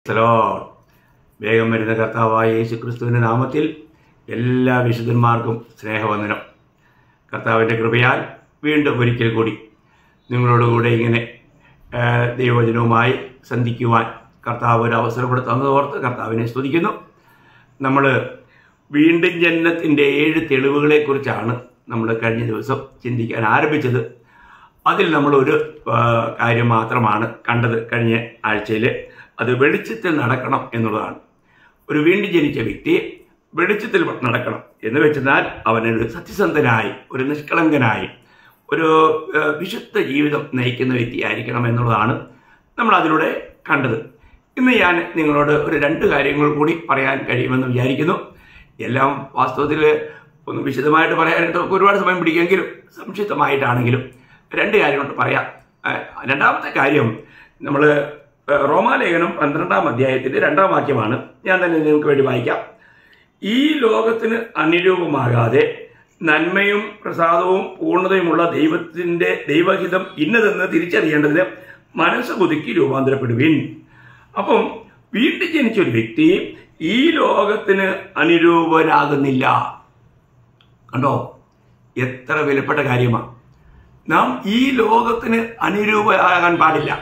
Lord. വേഗം വരുന്ന കർത്താവായ യേശുക്രിസ്തുവിന്റെ നാമത്തിൽ എല്ലാ വിശുദ്ധന്മാർക്കും സ്നേഹവന്ദനം. കർത്താവിൻ്റെ കൃപയാൽ വീണ്ടും ഒരിക്കൽ കൂടി നിങ്ങളോടുകൂടെ ഇങ്ങനെ ദൈവവചനവുമായി സന്ധിക്കുവാൻ കർത്താവ് ഒരു അവസരം കൂടെ തന്നതോർത്ത് കർത്താവിനെ സ്തുതിക്കുന്നു. നമ്മൾ വീണ്ടും ജനനത്തിൻ്റെ 7 തെളിവുകളെക്കുറിച്ചാണ് നമ്മൾ കഴിഞ്ഞ ദിവസം ചിന്തിക്കാൻ ആരംഭിച്ചത്. അതിൽ നമ്മളൊരു കാര്യം മാത്രമാണ് കണ്ടത് കഴിഞ്ഞ ആഴ്ചയിൽ. അത് വെളിച്ചത്തിൽ നടക്കണം എന്നുള്ളതാണ്. ഒരു വീണ്ടും ജനിച്ച വ്യക്തി വെളിച്ചത്തിൽ നടക്കണം എന്ന് വെച്ചെന്നാൽ അവനൊരു സത്യസന്ധനായി, ഒരു നിഷ്കളങ്കനായി, ഒരു വിശുദ്ധ ജീവിതം നയിക്കുന്ന വ്യക്തിയായിരിക്കണം എന്നുള്ളതാണ് നമ്മൾ അതിലൂടെ കണ്ടത്. ഇന്ന് ഞാൻ നിങ്ങളോട് ഒരു 2 കാര്യങ്ങൾ കൂടി പറയാൻ കഴിയുമെന്ന് വിചാരിക്കുന്നു. എല്ലാം വാസ്തവത്തിൽ ഒന്ന് വിശദമായിട്ട് പറയാനായിട്ട് നമുക്ക് ഒരുപാട് സമയം പിടിക്കുമെങ്കിലും സംക്ഷിപ്തമായിട്ടാണെങ്കിലും 2 കാര്യങ്ങൾ പറയാം. രണ്ടാമത്തെ കാര്യം, നമ്മൾ റോമാലേഖനം 12-ാം അധ്യായത്തിൻ്റെ 2-ാം വാക്യമാണ്. ഞാൻ തന്നെ നിങ്ങൾക്ക് വേണ്ടി വായിക്കാം. ഈ ലോകത്തിന് അനുരൂപമാകാതെ നന്മയും പ്രസാദവും പൂർണ്ണതയുമുള്ള ദൈവഹിതം ഇന്നതെന്ന് തിരിച്ചറിയേണ്ടതിന് മനസ്സ് പുതുക്കി രൂപാന്തരപ്പെടുവിൻ. അപ്പം വീണ്ടും ജനിച്ചൊരു വ്യക്തി ഈ ലോകത്തിന് അനുരൂപനാകുന്നില്ല. കണ്ടോ, എത്ര വിലപ്പെട്ട കാര്യമാണ്. നാം ഈ ലോകത്തിന് അനുരൂപരാകാൻ പാടില്ല.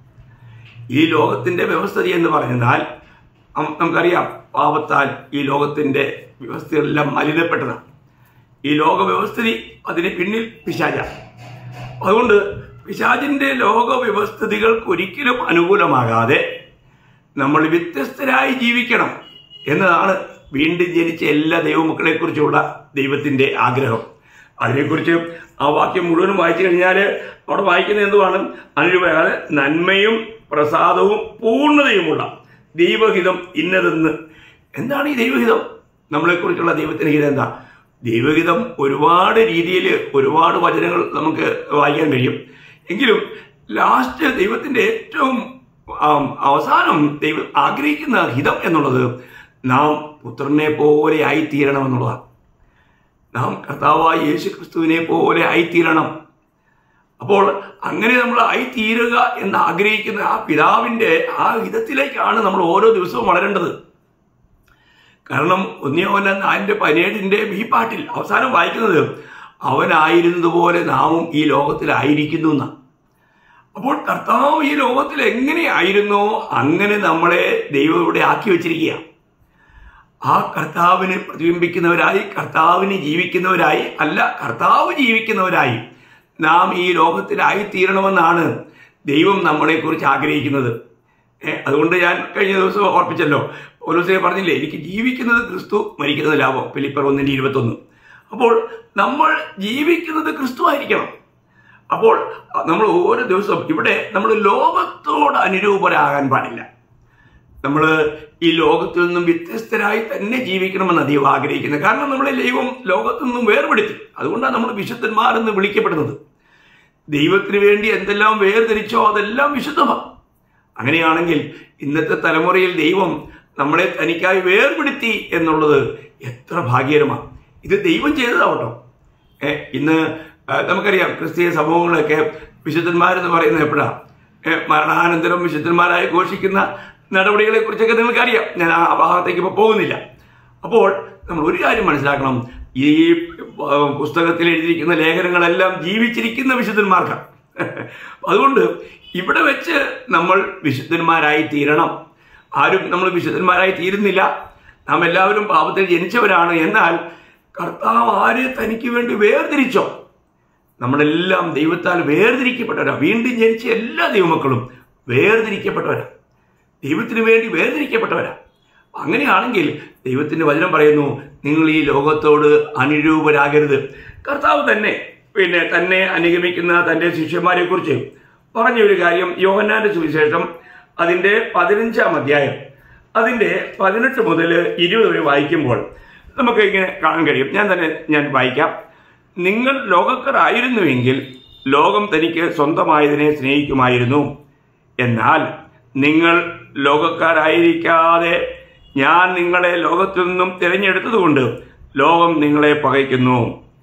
ഈ ലോകത്തിൻ്റെ വ്യവസ്ഥിതി എന്ന് പറഞ്ഞാൽ നമുക്കറിയാം, പാപത്താൽ ഈ ലോകത്തിൻ്റെ വ്യവസ്ഥയെല്ലാം മലിനപ്പെട്ടതാണ്. ഈ ലോക വ്യവസ്ഥിതി അതിന് പിന്നിൽ പിശാചാണ്. അതുകൊണ്ട് പിശാചിൻ്റെ ലോക വ്യവസ്ഥിതികൾക്ക് ഒരിക്കലും അനുകൂലമാകാതെ നമ്മൾ വ്യത്യസ്തരായി ജീവിക്കണം എന്നതാണ് വീണ്ടും ജനിച്ച എല്ലാ ദൈവമക്കളെക്കുറിച്ചുള്ള ദൈവത്തിൻ്റെ ആഗ്രഹം. അതിനെക്കുറിച്ച് ആ വാക്യം മുഴുവനും വായിച്ചു കഴിഞ്ഞാൽ അവിടെ വായിക്കുന്നത് എന്തുവാണ്? അനുരൂപമാകാതെ നന്മയും പ്രസാദവും പൂർണ്ണതയുമുള്ള ദൈവഹിതം ഇന്നതെന്ന്. എന്താണ് ഈ ദൈവഹിതം? നമ്മളെക്കുറിച്ചുള്ള ദൈവത്തിൻ്റെ ഹിതം എന്താ? ദൈവഹിതം ഒരുപാട് രീതിയിൽ ഒരുപാട് വചനങ്ങൾ നമുക്ക് വായിക്കാൻ കഴിയും. എങ്കിലും ലാസ്റ്റ് ദൈവത്തിൻ്റെ ഏറ്റവും അവസാനം ദൈവം ആഗ്രഹിക്കുന്ന ഹിതം എന്നുള്ളത് നാം പുത്രനെ പോലെ ആയിത്തീരണമെന്നുള്ളതാണ്. നാം കർത്താവായ യേശുക്രിസ്തുവിനെ പോലെ ആയിത്തീരണം. അപ്പോൾ അങ്ങനെ നമ്മൾ ആയിത്തീരുക എന്ന് ആഗ്രഹിക്കുന്ന ആ പിതാവിൻ്റെ ആ ഹിതത്തിലേക്കാണ് നമ്മൾ ഓരോ ദിവസവും വളരേണ്ടത്. കാരണം 1 യോഹന്നാൻ 4:17 ഈ പാട്ടിൽ അവസാനം വായിക്കുന്നത് അവനായിരുന്നതുപോലെ നാമും ഈ ലോകത്തിലായിരിക്കുന്നു എന്നാണ്. അപ്പോൾ കർത്താവ് ഈ ലോകത്തിൽ എങ്ങനെയായിരുന്നോ അങ്ങനെ നമ്മളെ ദൈവം ഇവിടെ ആക്കി വെച്ചിരിക്കുക. ആ കർത്താവിന് പ്രതിബിംബിക്കുന്നവരായി, കർത്താവിന് ജീവിക്കുന്നവരായി, അല്ല കർത്താവ് ജീവിക്കുന്നവരായി നാം ഈ ലോകത്തിലായിത്തീരണമെന്നാണ് ദൈവം നമ്മളെക്കുറിച്ച് ആഗ്രഹിക്കുന്നത്. അതുകൊണ്ട് ഞാൻ കഴിഞ്ഞ ദിവസം ഓർപ്പിച്ചല്ലോ, പൗലോസേ പറഞ്ഞില്ലേ, എനിക്ക് ജീവിക്കുന്നത് ക്രിസ്തു, മരിക്കുന്നത് ലാഭം. ഫിലിപ്പർ 1:21. അപ്പോൾ നമ്മൾ ജീവിക്കുന്നത് ക്രിസ്തു ആയിരിക്കണം. അപ്പോൾ നമ്മൾ ഓരോ ദിവസവും ഇവിടെ നമ്മൾ ലോകത്തോട് അനുരൂപരാകാൻ പാടില്ല. നമ്മൾ ഈ ലോകത്തിൽ നിന്നും വ്യത്യസ്തരായി തന്നെ ജീവിക്കണമെന്ന് ദൈവം ആഗ്രഹിക്കുന്നത്. കാരണം നമ്മളെ ദൈവം ലോകത്തു നിന്നും വേർപെടുത്തി. അതുകൊണ്ടാണ് നമ്മൾ വിശുദ്ധന്മാരെന്ന് വിളിക്കപ്പെടുന്നത്. ദൈവത്തിന് വേണ്ടി എന്തെല്ലാം വേർതിരിച്ചോ അതെല്ലാം വിശുദ്ധമാണ്. അങ്ങനെയാണെങ്കിൽ ഇന്നത്തെ തലമുറയിൽ ദൈവം നമ്മളെ തനിക്കായി വേർപെടുത്തി എന്നുള്ളത് എത്ര ഭാഗ്യകരമാണ്. ഇത് ദൈവം ചെയ്തതാവട്ടോ. ഇന്ന് നമുക്കറിയാം, ക്രിസ്തീയ സമൂഹങ്ങളൊക്കെ വിശുദ്ധന്മാരെന്ന് പറയുന്നത് എപ്പോഴാണ്? മരണാനന്തരം വിശുദ്ധന്മാരായി ഘോഷിക്കുന്ന നടപടികളെ കുറിച്ചൊക്കെ നിങ്ങൾക്കറിയാം. ഞാൻ ആ ഭാഗത്തേക്ക് ഇപ്പോൾ പോകുന്നില്ല. അപ്പോൾ നമ്മൾ ഒരു കാര്യം മനസ്സിലാക്കണം, ഈ പുസ്തകത്തിൽ എഴുതിയിരിക്കുന്ന ലേഖനങ്ങളെല്ലാം ജീവിച്ചിരിക്കുന്ന വിശുദ്ധന്മാർക്കാണ്. അതുകൊണ്ട് ഇവിടെ വെച്ച് നമ്മൾ വിശുദ്ധന്മാരായി തീരണം. ആരും നമ്മൾ വിശുദ്ധന്മാരായി തീരുന്നില്ല. നാം എല്ലാവരും പാപത്തിൽ ജനിച്ചവരാണ്. എന്നാൽ കർത്താവ് ആരെ തനിക്ക് വേണ്ടി വേർതിരിച്ചോ, നമ്മളെല്ലാം ദൈവത്താൽ വേർതിരിക്കപ്പെട്ടവരാണ്. വീണ്ടും ജനിച്ച എല്ലാ ദൈവമക്കളും വേർതിരിക്കപ്പെട്ടവരാണ്, ദൈവത്തിന് വേണ്ടി വേർതിരിക്കപ്പെട്ടവരാണ്. അങ്ങനെയാണെങ്കിൽ ദൈവത്തിൻ്റെ വചനം പറയുന്നു, നിങ്ങൾ ഈ ലോകത്തോട് അനുരൂപരാകരുത്. കർത്താവ് തന്നെ തന്നെ അനുഗമിക്കുന്ന തൻ്റെ ശിഷ്യന്മാരെ കുറിച്ച് പറഞ്ഞ ഒരു കാര്യം യോഹന്നാന്റെ സുവിശേഷം അതിൻ്റെ 15-ാം അധ്യായം അതിൻ്റെ 18 മുതൽ 20 വരെ വായിക്കുമ്പോൾ നമുക്ക് ഇങ്ങനെ കാണാൻ കഴിയും. ഞാൻ വായിക്കാം. നിങ്ങൾ ലോകക്കാരായിരുന്നുവെങ്കിൽ ലോകം തനിക്ക് സ്വന്തമായതിനെ സ്നേഹിക്കുമായിരുന്നു. എന്നാൽ നിങ്ങൾ ലോകക്കാരായിരിക്കാതെ ഞാൻ നിങ്ങളെ ലോകത്തിൽ നിന്നും തിരഞ്ഞെടുത്തതുകൊണ്ട് ലോകം നിങ്ങളെ പകയ്ക്കുന്നു.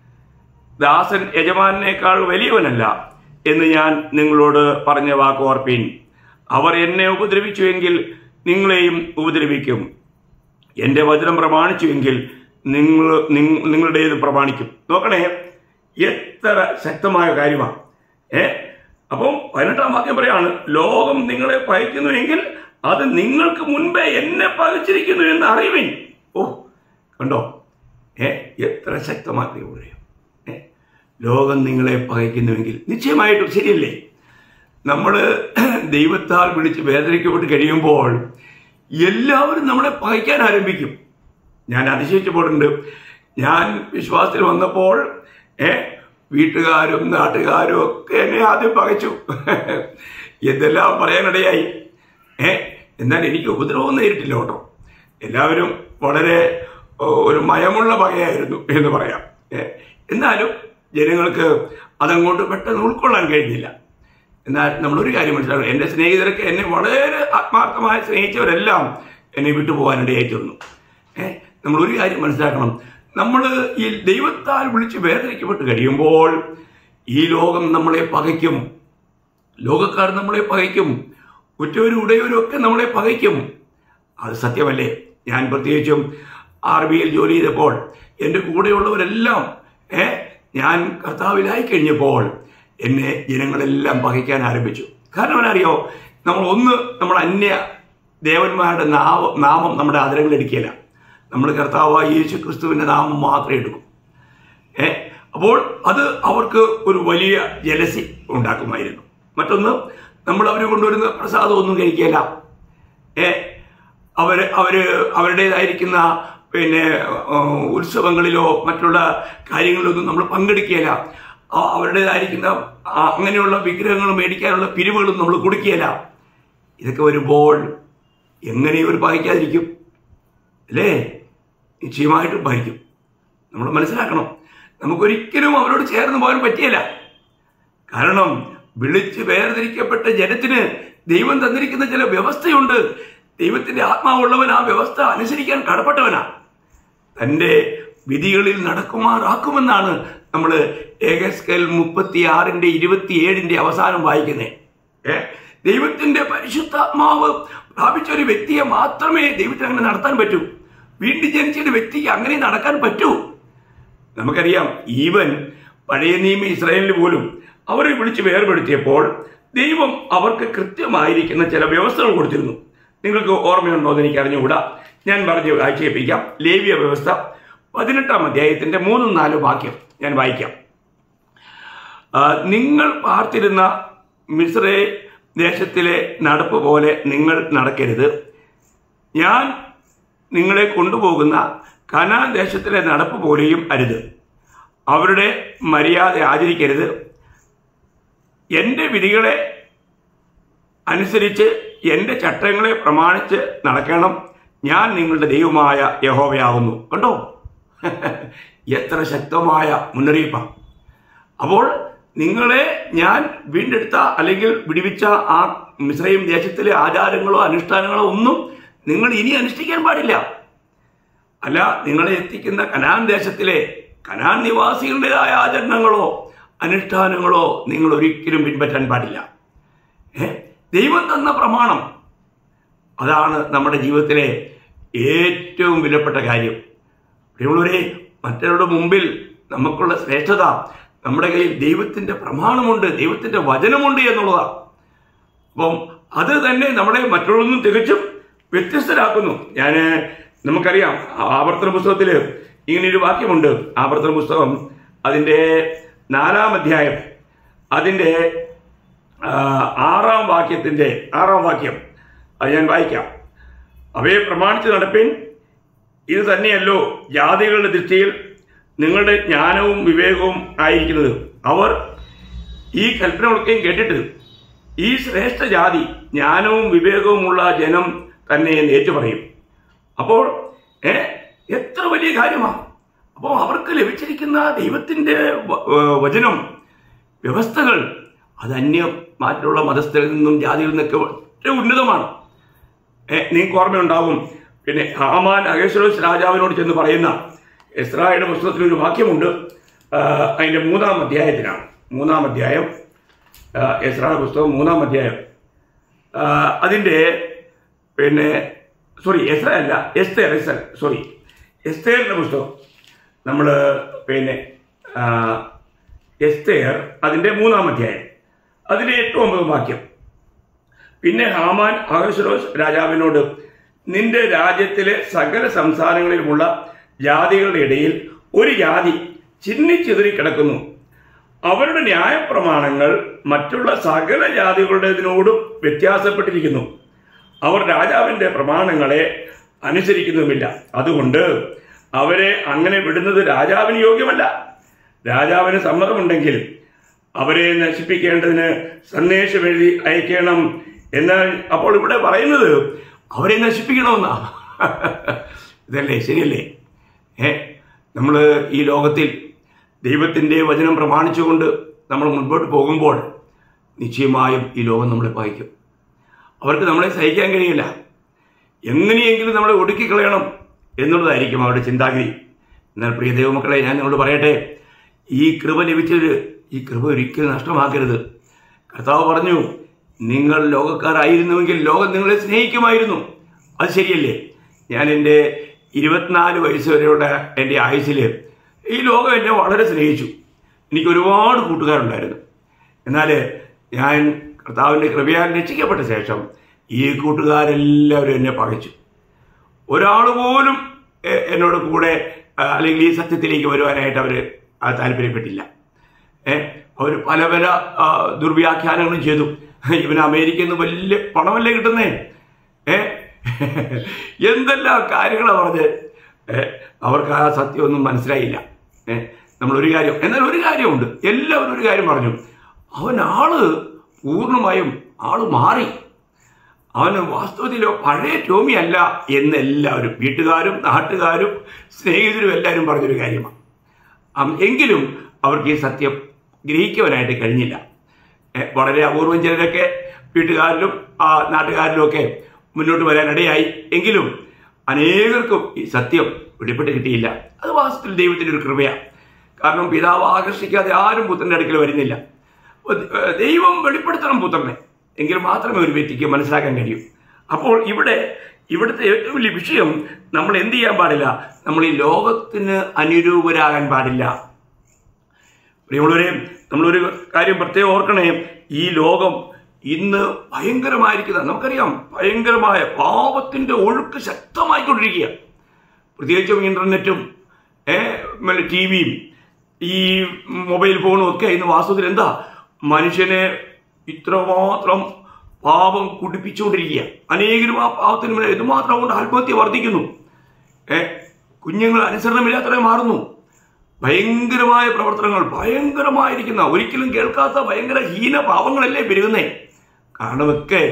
ദാസൻ യജമാനേക്കാൾ വലിയവനല്ല എന്ന് ഞാൻ നിങ്ങളോട് പറഞ്ഞ വാക്ക് ഓർപ്പീൻ. അവർ എന്നെ ഉപദ്രവിച്ചുവെങ്കിൽ നിങ്ങളെയും ഉപദ്രവിക്കും. എൻ്റെ വചനം പ്രമാണിച്ചുവെങ്കിൽ നിങ്ങളുടേത് പ്രമാണിക്കും. നോക്കണേ, എത്ര ശക്തമായ കാര്യമാണ്. അപ്പം 18-ാം വാക്യം പറയാണ്, ലോകം നിങ്ങളെ പകയ്ക്കുന്നുവെങ്കിൽ അത് നിങ്ങൾക്ക് മുൻപേ എന്നെ പകച്ചിരിക്കുന്നു എന്ന് അറിവിൻ. കണ്ടോ, എത്ര ശക്തമായി പറയും. ലോകം നിങ്ങളെ പകയ്ക്കുന്നുവെങ്കിൽ നിശ്ചയമായിട്ടും ശരിയല്ലേ? നമ്മൾ ദൈവത്താൽ വിളിച്ച് വേദനിക്കപ്പെട്ട് കഴിയുമ്പോൾ എല്ലാവരും നമ്മളെ പകയ്ക്കാൻ ആരംഭിക്കും. ഞാൻ അതിശയിച്ചപ്പോഴുണ്ട്. ഞാൻ വിശ്വാസത്തിൽ വന്നപ്പോൾ വീട്ടുകാരും നാട്ടുകാരും ഒക്കെ എന്നെ ആദ്യം പകച്ചു. എന്തെല്ലാം പറയാനിടയായി. എന്നാൽ എനിക്ക് ഉപദ്രവം നേരിട്ടില്ല കേട്ടോ. എല്ലാവരും വളരെ ഒരു മയമുള്ള പകയായിരുന്നു എന്ന് പറയാം. എന്നാലും ജനങ്ങൾക്ക് അതങ്ങോട്ട് പെട്ടെന്ന് ഉൾക്കൊള്ളാൻ കഴിഞ്ഞില്ല. എന്നാൽ നമ്മളൊരു കാര്യം മനസ്സിലാക്കണം, എൻ്റെ സ്നേഹിതരൊക്കെ എന്നെ വളരെ ആത്മാർത്ഥമായി സ്നേഹിച്ചവരെല്ലാം എന്നെ വിട്ടുപോകാനിടയായി തീർന്നു. നമ്മളൊരു കാര്യം മനസ്സിലാക്കണം, നമ്മൾ ഈ ദൈവത്താൽ വിളിച്ച് വേദനിക്കപ്പെട്ട് കഴിയുമ്പോൾ ഈ ലോകം നമ്മളെ പകയ്ക്കും, ലോകക്കാർ നമ്മളെ പകയ്ക്കും, ഉറ്റവരും ഉടയവരും ഒക്കെ നമ്മളെ പകയ്ക്കും. അത് സത്യമല്ലേ? ഞാൻ പ്രത്യേകിച്ചും RBയിൽ ജോലി ചെയ്തപ്പോൾ എൻ്റെ കൂടെയുള്ളവരെല്ലാം ഞാൻ കർത്താവിലായി കഴിഞ്ഞപ്പോൾ എന്നെ ജനങ്ങളെല്ലാം പകയ്ക്കാൻ ആരംഭിച്ചു. കാരണം അവനറിയോ, നമ്മൾ അന്യ ദേവന്മാരുടെ നാമം നമ്മുടെ ആദരങ്ങളിൽ എടുക്കുകയില്ല. നമ്മൾ കർത്താവായ യേശു ക്രിസ്തുവിൻ്റെ നാമം മാത്രമേ എടുക്കൂ. അപ്പോൾ അത് അവർക്ക് ഒരു വലിയ ജലസി ഉണ്ടാക്കുമായിരുന്നു. മറ്റൊന്ന്, നമ്മൾ അവർ കൊണ്ടുവരുന്ന പ്രസാദമൊന്നും കഴിക്കുകയില്ല. അവരുടേതായിരിക്കുന്ന ഉത്സവങ്ങളിലോ മറ്റുള്ള കാര്യങ്ങളിലൊന്നും നമ്മൾ പങ്കെടുക്കുകയില്ല. അവരുടേതായിരിക്കുന്ന അങ്ങനെയുള്ള വിഗ്രഹങ്ങൾ മേടിക്കാനുള്ള പിരിവുകളും നമ്മൾ കൊടുക്കുകയില്ല. ഇതൊക്കെ വരുമ്പോൾ എങ്ങനെ ഇവർ പകയ്ക്കാതിരിക്കും? അല്ലേ? നിശ്ചയമായിട്ടും പകയ്ക്കും. നമ്മൾ മനസ്സിലാക്കണം, നമുക്കൊരിക്കലും അവരോട് ചേർന്ന് പോകാൻ പറ്റിയല്ല. കാരണം വിളിച്ച് വേർതിരിക്കപ്പെട്ട ജനത്തിന് ദൈവം തന്നിരിക്കുന്ന ചില വ്യവസ്ഥയുണ്ട്. ദൈവത്തിന്റെ ആത്മാവുള്ളവൻ ആ വ്യവസ്ഥ അനുസരിക്കാൻ കടപ്പെട്ടവനാ. തൻ്റെ വിധികളിൽ നടക്കുമാറാക്കുമെന്നാണ് നമ്മൾ എഹെസ്കേൽ 36:27 അവസാനം വായിക്കുന്നത്. ദൈവത്തിന്റെ പരിശുദ്ധാത്മാവ് പ്രാപിച്ച ഒരു വ്യക്തിയെ മാത്രമേ ദൈവത്തിന് അങ്ങനെ നടത്താൻ പറ്റൂ. വീണ്ടും ജനിച്ചൊരു വ്യക്തിക്ക് അങ്ങനെ നടക്കാൻ പറ്റൂ. നമുക്കറിയാം, ഈവൻ പഴയ നിയമ ഇസ്രായേലിൽ പോലും അവരെ വിളിച്ച് വേർപെടുത്തിയപ്പോൾ ദൈവം അവർക്ക് കൃത്യമായിരിക്കുന്ന ചില വ്യവസ്ഥകൾ കൊടുത്തിരുന്നു. നിങ്ങൾക്ക് ഓർമ്മയുണ്ടോ എന്ന് എനിക്ക് അറിഞ്ഞുകൂടാ. ഞാൻ പറഞ്ഞ് വായിച്ചേൽപ്പിക്കാം. ലേവ്യ വ്യവസ്ഥ 18-ാം അധ്യായത്തിന്റെ 3-4 വാക്യം ഞാൻ വായിക്കാം. നിങ്ങൾ പാർത്തിരുന്ന മിസ്രൈ ദേശത്തിലെ നടപ്പ് പോലെ നിങ്ങൾ നടക്കരുത്. ഞാൻ നിങ്ങളെ കൊണ്ടുപോകുന്ന കനാൻ ദേശത്തിലെ നടപ്പ് പോലെയും അരുത്. അവരുടെ മര്യാദ ആചരിക്കരുത്. എൻ്റെ വിധികളെ അനുസരിച്ച് എൻ്റെ ചട്ടങ്ങളെ പ്രമാണിച്ച് നടക്കണം. ഞാൻ നിങ്ങളുടെ ദൈവമായ യഹോവയാകുന്നു. കണ്ടോ, എത്ര ശക്തമായ മുന്നറിയിപ്പാണ്. അപ്പോൾ നിങ്ങളെ ഞാൻ വീണ്ടെടുത്ത അല്ലെങ്കിൽ വിടുവിച്ച ആ മിസ്രൈം ദേശത്തിലെ ആചാരങ്ങളോ അനുഷ്ഠാനങ്ങളോ ഒന്നും നിങ്ങൾ ഇനി അനുഷ്ഠിക്കാൻ പാടില്ല. അല്ല, നിങ്ങളെ എത്തിക്കുന്ന കനാൻ ദേശത്തിലെ കനാൻ നിവാസികളുടേതായ ആചരണങ്ങളോ അനുഷ്ഠാനങ്ങളോ നിങ്ങൾ ഒരിക്കലും പിൻപറ്റാൻ പാടില്ല. ദൈവം തന്ന പ്രമാണം അതാണ് നമ്മുടെ ജീവിതത്തിലെ ഏറ്റവും വിലപ്പെട്ട കാര്യം. പ്രിയമുള്ളവരെ, മറ്റവരുടെ മുമ്പിൽ നമുക്കുള്ള ശ്രേഷ്ഠത നമ്മുടെ കയ്യിൽ ദൈവത്തിന്റെ പ്രമാണമുണ്ട്, ദൈവത്തിന്റെ വചനമുണ്ട് എന്നുള്ളതാണ്. അപ്പം അത് തന്നെ നമ്മളെ മറ്റുള്ളതൊന്നും തികച്ചും വ്യത്യസ്തരാക്കുന്നു. നമുക്കറിയാം, ആവർത്തന പുസ്തകത്തിൽ ഇങ്ങനെയൊരു വാക്യമുണ്ട്. ആവർത്തന പുസ്തകം അതിൻ്റെ 4-ാം അധ്യായം അതിൻ്റെ 6-ാം വാക്യം അത് ഞാൻ വായിക്കാം. അവയെ പ്രമാണിച്ച് നടപ്പിൻ. ഇത് തന്നെയല്ലോ ജാതികളുടെ ദൃഷ്ടിയിൽ നിങ്ങളുടെ ജ്ഞാനവും വിവേകവും ആയിരിക്കുന്നത്. അവർ ഈ കൽപ്പനകളൊക്കെയും കേട്ടിട്ട് ഈ ശ്രേഷ്ഠ ജാതി ജ്ഞാനവും വിവേകവുമുള്ള ജനം തന്നെ ഏറ്റു പറയും. അപ്പോൾ എത്ര വലിയ കാര്യമാണ്! അപ്പോൾ അവർക്ക് ലഭിച്ചിരിക്കുന്ന ദൈവത്തിൻ്റെ വചനം, വ്യവസ്ഥകൾ, അത് മറ്റുള്ള മതസ്ഥരിൽ നിന്നും ജാതിയിൽ നിന്നൊക്കെ വളരെ ഉന്നതമാണ്. നിങ്ങൾക്ക് ഓർമ്മയുണ്ടാവും, പിന്നെ ഹാമാൻ അഹശ്വേരോശ് രാജാവിനോട് ചെന്ന് പറയുന്ന എസ്രായുടെ പുസ്തകത്തിലൊരു വാക്യമുണ്ട്. അതിൻ്റെ 3-ാം അധ്യായത്തിലാണ്. 3-ാം അധ്യായം, എസ്രായുടെ പുസ്തകം 3-ാം അധ്യായം അതിൻ്റെ പിന്നെ എസ്ര അല്ല, എസ്തേർ, എസ്തേറിൻ്റെ പുസ്തകം നമ്മൾ പിന്നെ എസ്തേർ അതിൻ്റെ 3-ാം അധ്യായം അതിൻ്റെ 8-9 വാക്യം. പിന്നെ ഹാമാൻ അഹശ്വേരോശ് രാജാവിനോട്, നിന്റെ രാജ്യത്തിലെ സകല സംസ്ഥാനങ്ങളിലുമുള്ള ജാതികളുടെ ഇടയിൽ ഒരു ജാതി ചിന്നിച്ചിതറി കിടക്കുന്നു. അവരുടെ ന്യായപ്രമാണങ്ങൾ മറ്റുള്ള സകല ജാതികളുടേതിനോടും വ്യത്യാസപ്പെട്ടിരിക്കുന്നു. അവർ രാജാവിൻ്റെ പ്രമാണങ്ങളെ അനുസരിക്കുന്നുമില്ല. അതുകൊണ്ട് അവരെ അങ്ങനെ വിടുന്നത് രാജാവിന് യോഗ്യമല്ല. രാജാവിന് സമ്മതമുണ്ടെങ്കിൽ അവരെ നശിപ്പിക്കേണ്ടതിന് സന്ദേശം എഴുതി അയക്കണം. എന്നാൽ അപ്പോൾ ഇവിടെ പറയുന്നത് അവരെ നശിപ്പിക്കണമെന്നാ. ഇതല്ലേ, ശരിയല്ലേ? നമ്മൾ ഈ ലോകത്തിൽ ദൈവത്തിൻ്റെ വചനം പ്രമാണിച്ചുകൊണ്ട് നമ്മൾ മുൻപോട്ട് പോകുമ്പോൾ നിശ്ചയമായും ഈ ലോകം നമ്മളെ പായിക്കും. അവർക്ക് നമ്മളെ സഹിക്കാൻ കഴിയില്ല. എങ്ങനെയെങ്കിലും നമ്മളെ ഒടുക്കിക്കളയണം എന്നുള്ളതായിരിക്കും അവരുടെ ചിന്താഗതി. എന്നാൽ പ്രിയ ദൈവമക്കളെ, ഞാൻ നിങ്ങളോട് പറയട്ടെ, ഈ കൃപ ലഭിച്ചത് ഈ കൃപ ഒരിക്കലും നഷ്ടമാക്കരുത്. കർത്താവ് പറഞ്ഞു, നിങ്ങൾ ലോകക്കാരായിരുന്നുവെങ്കിൽ ലോകം നിങ്ങളെ സ്നേഹിക്കുമായിരുന്നു. അത് ശരിയല്ലേ? ഞാൻ എൻ്റെ 24 വയസ്സ് വരെയുള്ള എൻ്റെ ആയുസ്സിൽ ഈ ലോകം എന്നെ വളരെ സ്നേഹിച്ചു. എനിക്ക് ഒരുപാട് കൂട്ടുകാരുണ്ടായിരുന്നു. എന്നാൽ ഞാൻ കർത്താവിൻ്റെ കൃപയാൽ രക്ഷിക്കപ്പെട്ട ശേഷം ഈ കൂട്ടുകാരെല്ലാവരും എന്നെ പകച്ചു. ഒരാൾ പോലും എന്നോട് കൂടെ അല്ലെങ്കിൽ ഈ സത്യത്തിലേക്ക് വരുവാനായിട്ട് അവർ താല്പര്യപ്പെട്ടില്ല. അവർ പല പല ദുർവ്യാഖ്യാനങ്ങളും ചെയ്തു. ഇവന് അമേരിക്കയിൽ നിന്ന് വലിയ പണമല്ലേ കിട്ടുന്നേ, എന്തെല്ലാം കാര്യങ്ങളാണ് പറഞ്ഞത്. അവർക്ക് ആ സത്യമൊന്നും മനസ്സിലായില്ല. നമ്മളൊരു കാര്യം, എന്നാൽ ഒരു കാര്യമുണ്ട്, എല്ലാവരും ഒരു കാര്യം പറഞ്ഞു, അവനാള് പൂർണ്ണമായും മാറി, അവന് വാസ്തവത്തിലോ പഴയ ടോമിയല്ല എന്ന് എല്ലാവരും, വീട്ടുകാരും നാട്ടുകാരും സ്നേഹിതരും എല്ലാവരും പറഞ്ഞൊരു കാര്യമാണ്. എങ്കിലും അവർക്ക് ഈ സത്യം ഗ്രഹിക്കുവാനായിട്ട് കഴിഞ്ഞില്ല. വളരെ അപൂർവം ചിലരൊക്കെ വീട്ടുകാരിലും നാട്ടുകാരിലും ഒക്കെ മുന്നോട്ട് വരാനിടയായി. എങ്കിലും അനേകർക്കും ഈ സത്യം വെളിപ്പെട്ട് കിട്ടിയില്ല. അത് വാസ്തവത്തിൽ ദൈവത്തിൻ്റെ ഒരു കൃപയാണ്. കാരണം പിതാവ് ആകർഷിക്കാതെ ആരും പുത്രൻ്റെ അടുക്കൽ വരുന്നില്ല. ദൈവം വെളിപ്പെടുത്തണം പുത്രനെ, എങ്കിൽ മാത്രമേ ഒരു വ്യക്തിക്ക് മനസ്സിലാക്കാൻ കഴിയൂ. അപ്പോൾ ഇവിടുത്തെ ഏറ്റവും വലിയ വിഷയം, നമ്മൾ എന്ത് ചെയ്യാൻ പാടില്ല? നമ്മൾ ഈ ലോകത്തിന് അനുരൂപരാകാൻ പാടില്ല. പ്രിയമുള്ളവരെ, നമ്മളൊരു കാര്യം പ്രത്യേകം ഓർക്കണേ, ഈ ലോകം ഇന്ന് ഭയങ്കരമായിരിക്കുന്ന, നമുക്കറിയാം, ഭയങ്കരമായ പാപത്തിൻ്റെ ഒഴുക്ക് ശക്തമായിക്കൊണ്ടിരിക്കുക. പ്രത്യേകിച്ചും ഇൻ്റർനെറ്റും ടിവിയും ഈ മൊബൈൽ ഫോണും ഒക്കെ ഇന്ന് വാസ്തവത്തിൽ എന്താ മനുഷ്യനെ ഇത്രമാത്രം പാപം കുടിപ്പിച്ചുകൊണ്ടിരിക്കുക. അനേകരും ആ പാപത്തിന് മേലെ ഇതുമാത്രം കൊണ്ട് ആത്മഹത്യ വർദ്ധിക്കുന്നു. കുഞ്ഞുങ്ങൾ അനുസരണമില്ലാത്തവരെ മാറുന്നു. ഭയങ്കരമായ പ്രവർത്തനങ്ങൾ, ഭയങ്കരമായിരിക്കുന്ന, ഒരിക്കലും കേൾക്കാത്ത ഭയങ്കര ഹീന പാപങ്ങളല്ലേ പെരുകുന്നേ. കാരണമൊക്കെ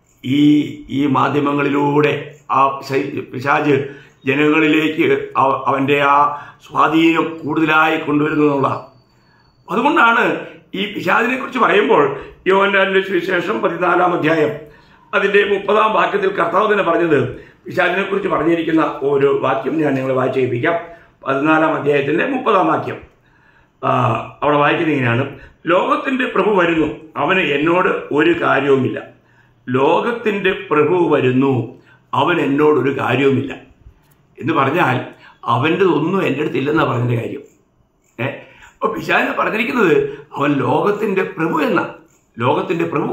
ഈ മാധ്യമങ്ങളിലൂടെ ആ പിശാച് ജനങ്ങളിലേക്ക് അവൻ്റെ ആ സ്വാധീനം കൂടുതലായി കൊണ്ടുവരുന്നു എന്നുള്ളതാണ്. അതുകൊണ്ടാണ് ഈ പിശാചിനെ കുറിച്ച് പറയുമ്പോൾ യോഹന്നാന്റെ സുവിശേഷം 14-ാം അധ്യായം അതിൻ്റെ 30-ാം വാക്യത്തിൽ കർത്താവ് തന്നെ പറഞ്ഞത്, പിശാചിനെ കുറിച്ച് പറഞ്ഞിരിക്കുന്ന ഒരു വാക്യം ഞാൻ നിങ്ങളെ വായിച്ച് കേൾപ്പിക്കാം. 14-ാം അധ്യായത്തിൻ്റെ 30-ാം വാക്യം അവിടെ വായിക്കുന്നത് ഇങ്ങനെയാണ്: ലോകത്തിൻ്റെ പ്രഭു വരുന്നു, അവന് എന്നോട് ഒരു കാര്യവുമില്ല. ലോകത്തിൻ്റെ പ്രഭു വരുന്നു, അവൻ എന്നോടൊരു കാര്യവുമില്ല എന്ന് പറഞ്ഞാൽ അവൻ്റെതൊന്നും എൻ്റെ അടുത്തില്ലെന്നാണ് പറഞ്ഞതിൻ്റെ കാര്യം. അപ്പോൾ പിശാചിനെ പറഞ്ഞിരിക്കുന്നത് അവൻ ലോകത്തിൻ്റെ പ്രഭു എന്ന, ലോകത്തിൻ്റെ പ്രഭു.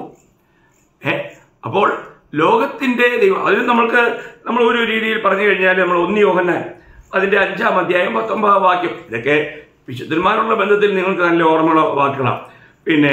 അപ്പോൾ ലോകത്തിൻ്റെ ദൈവം, അതിന് നമ്മൾ ഒരു രീതിയിൽ പറഞ്ഞു കഴിഞ്ഞാൽ നമ്മൾ 1 യോഹന്നാൻ അതിൻ്റെ 5-ാം അധ്യായം 19-ാം വാക്യം, ഇതൊക്കെ വിശുദ്ധന്മാരുള്ള ബന്ധത്തിൽ നിങ്ങൾക്ക് നല്ല ഓർമ്മയുള്ള വാക്കുകളാണ്. പിന്നെ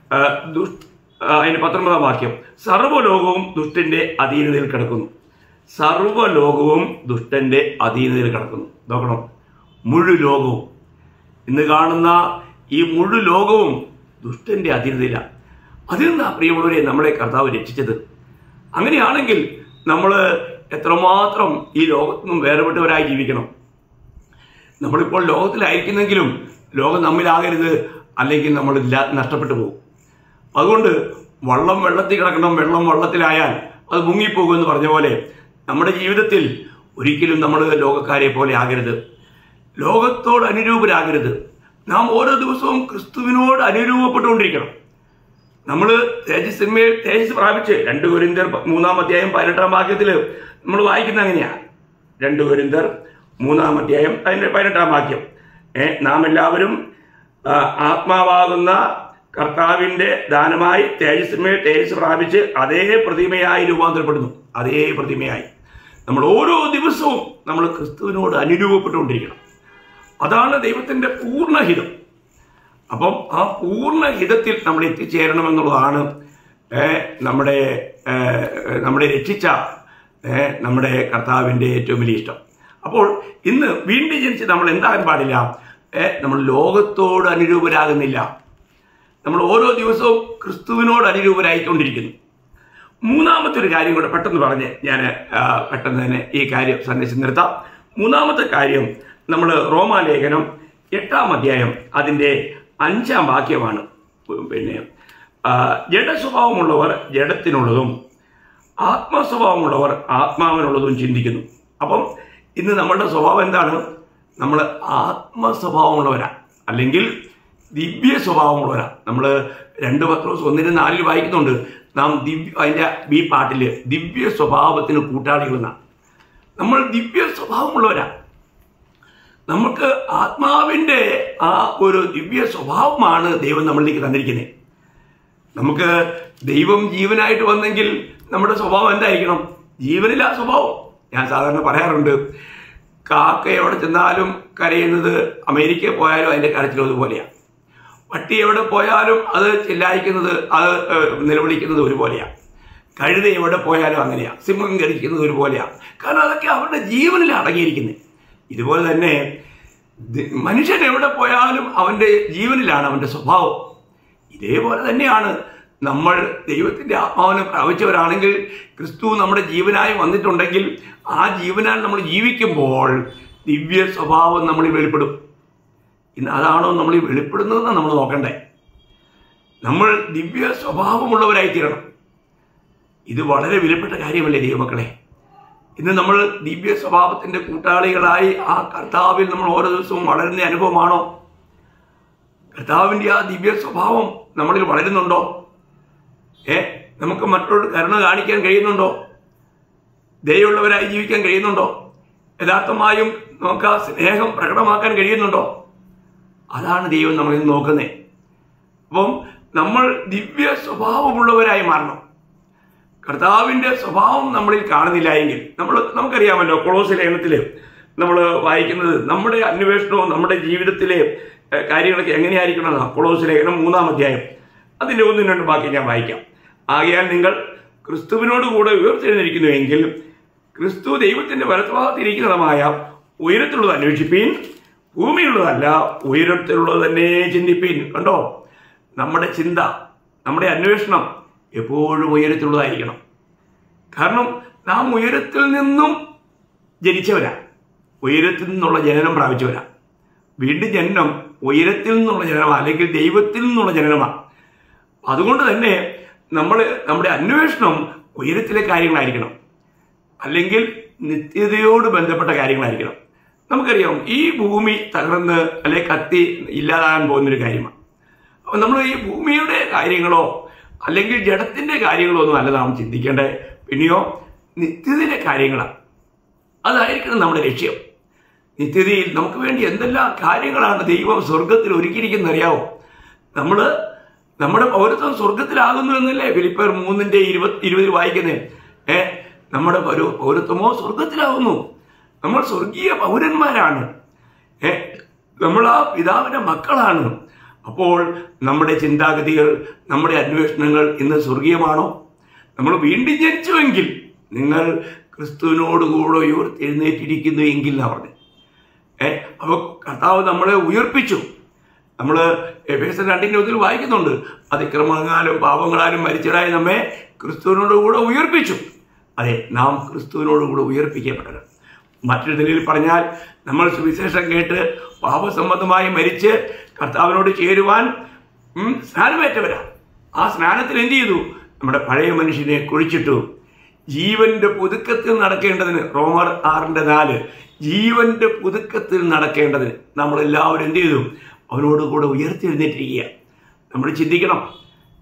അതിൻ്റെ 19-ാം വാക്യം, സർവ്വലോകവും ദുഷ്ടൻ്റെ അധീനതയിൽ കിടക്കുന്നു. സർവ്വലോകവും ദുഷ്ടൻ്റെ അധീനതയിൽ കിടക്കുന്നു. നോക്കണം, മുഴു ലോകവും, ഇന്ന് കാണുന്ന ഈ മുഴു ലോകവും ദുഷ്ടൻ്റെ അധീനതയിലാണ്. അതിൽ നിന്നാണ് പ്രിയമുള്ളവരെ നമ്മളെ കർത്താവ് രക്ഷിച്ചത്. അങ്ങനെയാണെങ്കിൽ നമ്മൾ എത്രമാത്രം ഈ ലോകത്തു നിന്നും വേർപെട്ടവരായി ജീവിക്കണം. നമ്മളിപ്പോൾ ലോകത്തിലായിരിക്കുന്നെങ്കിലും ലോകം നമ്മിലാകരുത്, അല്ലെങ്കിൽ നമ്മൾ നഷ്ടപ്പെട്ടു പോകും. അതുകൊണ്ട് വള്ളം വെള്ളത്തിൽ കിടക്കണം, വെള്ളം വള്ളത്തിലായാൽ അത് മുങ്ങിപ്പോകുമെന്ന് പറഞ്ഞ പോലെ നമ്മുടെ ജീവിതത്തിൽ ഒരിക്കലും നമ്മൾ ലോകക്കാരെ പോലെ ആകരുത്, ലോകത്തോട് അനുരൂപരാകരുത്. നാം ഓരോ ദിവസവും ക്രിസ്തുവിനോട് അനുരൂപപ്പെട്ടുകൊണ്ടിരിക്കണം. നമ്മൾ തേജസ്സിന്മേൽ തേജസ് പ്രാപിച്ച് 2 കൊരിന്ത്യർ 3-ാം അധ്യായം 18-ാം വാക്യത്തിൽ നമ്മൾ വായിക്കുന്ന അങ്ങനെയാണ്. 2 കൊരിന്ത്യർ 3-ാം അധ്യായം അതിൻ്റെ 18-ാം വാക്യം, നാം എല്ലാവരും ആത്മാവാകുന്ന കർത്താവിൻ്റെ ദാനമായി തേജസ്സിന്മേൽ തേജസ് പ്രാപിച്ച് അതേ പ്രതിമയായി രൂപാന്തരപ്പെടുന്നു. അതേ പ്രതിമയായി നമ്മൾ ഓരോ ദിവസവും നമ്മൾ ക്രിസ്തുവിനോട് അനുരൂപപ്പെട്ടുകൊണ്ടിരിക്കണം. അതാണ് ദൈവത്തിൻ്റെ പൂർണ്ണഹിതം. അപ്പം ആ പൂർണ്ണഹിതത്തിൽ നമ്മൾ എത്തിച്ചേരണമെന്നുള്ളതാണ് നമ്മുടെ രക്ഷിച്ച നമ്മുടെ കർത്താവിൻ്റെ ഏറ്റവും വലിയ ഇഷ്ടം. അപ്പോൾ ഇന്ന് വീണ്ടും ജനിച്ച് നമ്മൾ എന്താകാൻ പാടില്ല? നമ്മൾ ലോകത്തോട് അനുരൂപരാകുന്നില്ല. നമ്മൾ ഓരോ ദിവസവും ക്രിസ്തുവിനോട് അനുരൂപരായിക്കൊണ്ടിരിക്കുന്നു. മൂന്നാമത്തെ ഒരു കാര്യം കൂടെ പെട്ടെന്ന് പറഞ്ഞ് ഞാൻ പെട്ടെന്ന് തന്നെ ഈ കാര്യം സന്ദേശം നിർത്താം. മൂന്നാമത്തെ കാര്യം നമ്മൾ റോമാലേഖനം 8-ാം അധ്യായം അതിൻ്റെ 5-ാം വാക്യമാണ്. പിന്നെ ജഡസ്വഭാവമുള്ളവർ ജഡത്തിനുള്ളതും ആത്മസ്വഭാവമുള്ളവർ ആത്മാവിനുള്ളതും ചിന്തിക്കുന്നു. അപ്പം ഇന്ന് നമ്മളുടെ സ്വഭാവം എന്താണ്? നമ്മൾ ആത്മസ്വഭാവമുള്ളവരാണ്, അല്ലെങ്കിൽ ദിവ്യ സ്വഭാവമുള്ളവരാണ്. നമ്മൾ 2 പത്രോസ് 1:4 വായിക്കുന്നുണ്ട്, നാം അതിൻ്റെ ഈ പാട്ടിൽ ദിവ്യ സ്വഭാവത്തിന് കൂട്ടാളികളെന്നാണ്. നമ്മൾ ദിവ്യ സ്വഭാവമുള്ളവരാണ്. നമുക്ക് ആത്മാവിൻ്റെ ആ ഒരു ദിവ്യ സ്വഭാവമാണ് ദൈവം നമ്മളിലേക്ക് തന്നിരിക്കുന്നത്. നമുക്ക് ദൈവം ജീവനായിട്ട് വന്നെങ്കിൽ നമ്മുടെ സ്വഭാവം എന്തായിരിക്കണം? ജീവനിലാ സ്വഭാവം. ഞാൻ സാധാരണ പറയാറുണ്ട്, കാക്ക എവിടെ ചെന്നാലും കരയുന്നത് അമേരിക്കയിൽ പോയാലും അതിൻ്റെ കരച്ചിലും അതുപോലെയാണ്. പട്ടി എവിടെ പോയാലും അത് ചില്ലായിക്കുന്നത്, അത് നിലവിളിക്കുന്നത് ഒരുപോലെയാണ്. കഴുത എവിടെ പോയാലും അങ്ങനെയാണ്. സിംഹം കടിക്കുന്നത് ഒരുപോലെയാണ്. കാരണം അതൊക്കെ അവരുടെ ജീവനിൽ അടങ്ങിയിരിക്കുന്നത്. ഇതുപോലെ തന്നെ മനുഷ്യൻ എവിടെ പോയാലും അവൻ്റെ ജീവനിലാണ് അവൻ്റെ സ്വഭാവം. ഇതേപോലെ തന്നെയാണ് നമ്മൾ ദൈവത്തിൻ്റെ ആത്മാവിനെ പ്രാപിച്ചവരാണെങ്കിൽ, ക്രിസ്തു നമ്മുടെ ജീവനായി വന്നിട്ടുണ്ടെങ്കിൽ, ആ ജീവനാൽ നമ്മൾ ജീവിക്കുമ്പോൾ ദിവ്യ സ്വഭാവം നമ്മളിൽ വെളിപ്പെടും. ഇന്ന് അതാണോ നമ്മൾ വെളിപ്പെടുന്നതെന്ന് നമ്മൾ നോക്കണ്ടേ? നമ്മൾ ദിവ്യ സ്വഭാവമുള്ളവരായിത്തീരണം. ഇത് വളരെ വിലപ്പെട്ട കാര്യമല്ലേ ദൈവമക്കളെ? ഇന്ന് നമ്മൾ ദിവ്യ സ്വഭാവത്തിൻ്റെ കൂട്ടാളികളായി ആ കർത്താവിൽ നമ്മൾ ഓരോ ദിവസവും വളരുന്ന അനുഭവമാണോ? കർത്താവിൻ്റെ ആ ദിവ്യ സ്വഭാവം നമ്മളിൽ വളരുന്നുണ്ടോ? നമുക്ക് മറ്റൊരു കരുണ കാണിക്കാൻ കഴിയുന്നുണ്ടോ? ദയയുള്ളവരായി ജീവിക്കാൻ കഴിയുന്നുണ്ടോ? യഥാർത്ഥമായും നമുക്ക് ആ സ്നേഹം പ്രകടമാക്കാൻ കഴിയുന്നുണ്ടോ? അതാണ് ദൈവം നമ്മളിൽ നോക്കുന്നത്. അപ്പം നമ്മൾ ദിവ്യ സ്വഭാവമുള്ളവരായി മാറണം. കർത്താവിൻ്റെ സ്വഭാവം നമ്മളിൽ കാണുന്നില്ല എങ്കിൽ നമുക്കറിയാമല്ലോ, കൊളോസ്യ ലേഖനത്തിൽ നമ്മൾ വായിക്കുന്നത് നമ്മുടെ അന്വേഷണവും നമ്മുടെ ജീവിതത്തിലെ കാര്യങ്ങളൊക്കെ എങ്ങനെയായിരിക്കണം. കൊളോസ്യ ലേഖനം 3-ാം അധ്യായം അതിൻ്റെ 1-2 വാക്യം ഞാൻ വായിക്കാം. ആകയാൽ നിങ്ങൾ ക്രിസ്തുവിനോട് കൂടെ ഉയർത്തെഴുന്നേൽക്കുന്നുവെങ്കിൽ ക്രിസ്തു ദൈവത്തിൻ്റെ വലത്തുഭാഗത്തിരിക്കുന്നതുമായ ഉയരത്തിലുള്ളത് അന്വേഷിപ്പീൻ, ഭൂമിയിലുള്ളതല്ല ഉയരത്തിലുള്ളത് തന്നെ ചിന്തിപ്പീൻ. കണ്ടോ, നമ്മുടെ ചിന്ത, നമ്മുടെ അന്വേഷണം എപ്പോഴും ഉയരത്തിലുള്ളതായിരിക്കണം. കാരണം നാം ഉയരത്തിൽ നിന്നും ജനിച്ചവരാണ്, ഉയരത്തിൽ നിന്നുള്ള ജനനം പ്രാപിച്ചവരാണ്. വീണ്ടും ജനനം ഉയരത്തിൽ നിന്നുള്ള ജനനമാണ്, അല്ലെങ്കിൽ ദൈവത്തിൽ നിന്നുള്ള ജനനമാണ്. അതുകൊണ്ട് തന്നെ നമ്മുടെ അന്വേഷണം ഉയരത്തിലെ കാര്യങ്ങളായിരിക്കണം, അല്ലെങ്കിൽ നിത്യതയോട് ബന്ധപ്പെട്ട കാര്യങ്ങളായിരിക്കണം. നമുക്കറിയാം, ഈ ഭൂമി തകർന്ന് അല്ലെ കത്തി ഇല്ലാതാകാൻ പോകുന്നൊരു കാര്യമാണ്. അപ്പം നമ്മൾ ഈ ഭൂമിയുടെ കാര്യങ്ങളോ അല്ലെങ്കിൽ ജഡത്തിൻ്റെ കാര്യങ്ങളോ ഒന്നും അല്ല നാം ചിന്തിക്കേണ്ടത്. പിന്നെയോ നിത്യതയിലെ കാര്യങ്ങളാണ്. അതായിരിക്കണം നമ്മുടെ ലക്ഷ്യം. നിത്യതയിൽ നമുക്ക് വേണ്ടി എന്തെല്ലാം കാര്യങ്ങളാണ് ദൈവം സ്വർഗത്തിൽ ഒരുക്കിയിരിക്കുന്നത് അറിയാവോ? നമ്മുടെ പൗരത്വം സ്വർഗത്തിലാകുന്നു എന്നല്ലേ ഫിലിപ്പിയർ 3:20 വായിക്കുന്നത്. നമ്മുടെ പൗരത്വമോ സ്വർഗത്തിലാകുന്നു. നമ്മൾ സ്വർഗീയ പൗരന്മാരാണ്. നമ്മൾ ആ പിതാവിൻ്റെ മക്കളാണ്. അപ്പോൾ നമ്മുടെ ചിന്താഗതികൾ, നമ്മുടെ അന്വേഷണങ്ങൾ ഇന്ന് സ്വർഗീയമാണോ? നമ്മൾ വീണ്ടും ജനിച്ചുവെങ്കിൽ നിങ്ങൾ ക്രിസ്തുവിനോടുകൂടെ ഉയർത്തെഴുന്നേറ്റിരിക്കുന്നു എങ്കിൽ എന്നാണ് പറഞ്ഞത്. അപ്പോൾ കർത്താവ് നമ്മളെ ഉയർപ്പിച്ചു. നമ്മൾ എഫേസ്യർ 2:1 വായിക്കുന്നുണ്ട്, അതിക്രമങ്ങളാലും പാപങ്ങളാലും മരിച്ചവരായി നമ്മെ ക്രിസ്തുവിനോടുകൂടെ ഉയർപ്പിച്ചു. അതെ, നാം ക്രിസ്തുവിനോടുകൂടെ ഉയർപ്പിക്കപ്പെട്ടത്. മറ്റൊരു നിലയിൽ പറഞ്ഞാൽ, നമ്മൾ സുവിശേഷം കേട്ട് പാപസംബന്ധമായി മരിച്ച് കർത്താവിനോട് ചേരുവാൻ സ്നാനമേറ്റവരാ. ആ സ്നാനത്തിൽ എന്ത് ചെയ്തു? നമ്മുടെ പഴയ മനുഷ്യനെ കുഴിച്ചിട്ടു. ജീവന്റെ പുതുക്കത്തിൽ നടക്കേണ്ടതിന്, റോമർ 6:4, ജീവന്റെ പുതുക്കത്തിൽ നടക്കേണ്ടതിന് നമ്മളെല്ലാവരും എന്ത് ചെയ്തു? അവനോട് കൂടെ ഉയർത്തെഴുന്നേറ്റിരിക്കുക. നമ്മൾ ചിന്തിക്കണം,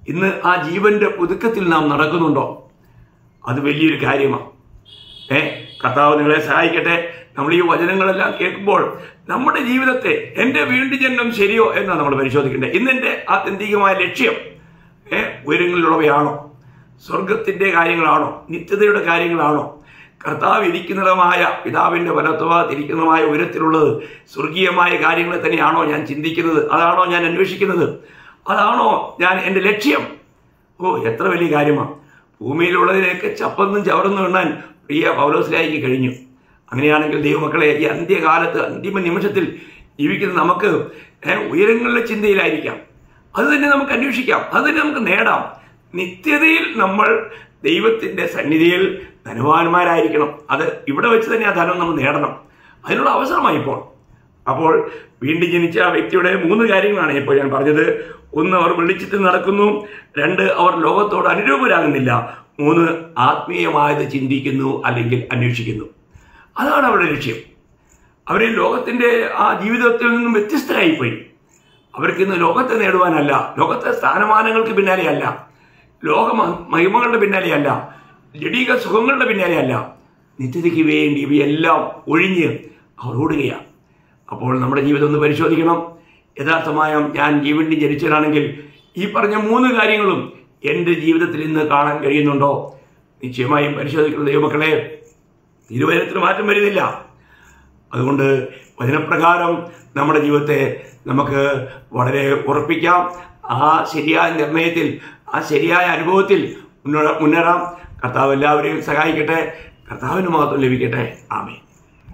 ഇന്ന് ആ ജീവന്റെ പുതുക്കത്തിൽ നാം നടക്കുന്നുണ്ടോ? അത് വലിയൊരു കാര്യമാണ്. കർത്താവ് നിങ്ങളെ സഹായിക്കട്ടെ. നമ്മൾ ഈ വചനങ്ങളെല്ലാം കേൾക്കുമ്പോൾ നമ്മുടെ ജീവിതത്തെ എൻ്റെ വീണ്ടും ജന്മം ശരിയോ എന്നാണ് നമ്മൾ പരിശോധിക്കേണ്ടത്. ഇന്നെൻ്റെ ആത്യന്തികമായ ലക്ഷ്യം ഉയരങ്ങളിലുള്ളവയാണോ? സ്വർഗത്തിൻ്റെ കാര്യങ്ങളാണോ? നിത്യതയുടെ കാര്യങ്ങളാണോ? കർത്താവ് ഇരിക്കുന്നതുമായ പിതാവിൻ്റെ വലത്തുഭാഗത്തിരിക്കുന്നതുമായ ഉയരത്തിലുള്ളത് സ്വർഗീയമായ കാര്യങ്ങൾ തന്നെയാണോ ഞാൻ ചിന്തിക്കുന്നത്? അതാണോ ഞാൻ അന്വേഷിക്കുന്നത്? അതാണോ എൻ്റെ ലക്ഷ്യം? എത്ര വലിയ കാര്യമാണ്. ഭൂമിയിലുള്ളതിനെയൊക്കെ ചപ്പന്നും ചവറന്നും എണ്ണാൻ പ്രിയ പൗലോസ്ലീഹായ്ക്ക് കഴിഞ്ഞു. അങ്ങനെയാണെങ്കിൽ ദൈവമക്കളെ, ഈ അന്ത്യകാലത്ത് അന്തിമ നിമിഷത്തിൽ ജീവിക്കുന്ന നമുക്ക് ഉയരങ്ങളിലെ ചിന്തയിലായിരിക്കാം. അത് തന്നെ നമുക്ക് അന്വേഷിക്കാം, അത് തന്നെ നമുക്ക് നേടാം. നിത്യതയിൽ നമ്മൾ ദൈവത്തിൻ്റെ സന്നിധിയിൽ ധനവാന്മാരായിരിക്കണം. അത് ഇവിടെ വെച്ച് തന്നെ ആ ധനം നമ്മൾ നേടണം. അതിനുള്ള അവസരമായി ഇപ്പോൾ. അപ്പോൾ വീണ്ടും ജനിച്ച ആ വ്യക്തിയുടെ 3 കാര്യങ്ങളാണ് ഇപ്പോൾ ഞാൻ പറഞ്ഞത്. 1, അവർ വെളിച്ചത്തിൽ നടക്കുന്നു. 2, അവർ ലോകത്തോട് അനുരൂപരാകുന്നില്ല. 3, ആത്മീയമായത് ചിന്തിക്കുന്നു അല്ലെങ്കിൽ അന്വേഷിക്കുന്നു. അതാണ് അവരുടെ ലക്ഷ്യം. അവർ ലോകത്തിൻ്റെ ആ ജീവിതത്തിൽ നിന്നും വ്യത്യസ്തരായിപ്പോയി. അവർക്കിന്ന് ലോകത്തെ നേടുവാനല്ല, ലോകത്തെ സ്ഥാനമാനങ്ങൾക്ക് പിന്നാലെയല്ല, ലോക മഹിമകളുടെ പിന്നാലെയല്ല, ജഡീക സുഖങ്ങളുടെ പിന്നാലെയല്ല, നിത്യതയ്ക്ക് വേണ്ടി ഇവയെല്ലാം ഒഴിഞ്ഞ് അവർ ഓടുകയാണ്. അപ്പോൾ നമ്മുടെ ജീവിതം ഒന്ന് പരിശോധിക്കണം. യഥാർത്ഥമായ ഞാൻ വീണ്ടും ജനിച്ചവനാണെങ്കിൽ ഈ പറഞ്ഞ 3 കാര്യങ്ങളും എൻ്റെ ജീവിതത്തിൽ ഇന്ന് കാണാൻ കഴിയുന്നുണ്ടോ? നിശ്ചയമായും പരിശോധിക്കുന്ന ദൈവമക്കളെ, തിരുവചനത്തിന് മാറ്റം വരുന്നില്ല. അതുകൊണ്ട് വചനപ്രകാരം നമ്മുടെ ജീവിതത്തെ നമുക്ക് വളരെ ഉറപ്പിക്കാം. ആ ശരിയായ നിർണയത്തിൽ, ആ ശരിയായ അനുഭവത്തിൽ മുന്നേറാം. കർത്താവ് എല്ലാവരെയും സഹായിക്കട്ടെ. കർത്താവിന് മഹത്വം ലഭിക്കട്ടെ. ആമേൻ.